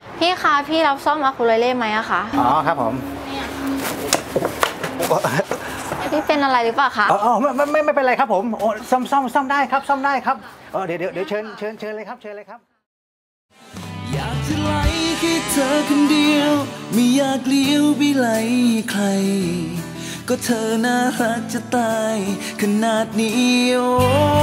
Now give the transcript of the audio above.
พี่คะพี่รับซ่อมอะคูเลเล่ไหมอะคะอ๋อครับผมพี่เป็นอะไรหรือเปล่าคะอ๋อไม่เป็นไรครับผมโอ้ซ่อมได้ครับซ่อมได้ครับเดี๋ยวเชิญเลยครับเชิญเลยครับอยากจะไล่แค่เธอคนเดียวไม่อยากเลี้ยวไปไล่ใครก็เธอน่ารักจะตายขนาดนี้โอ้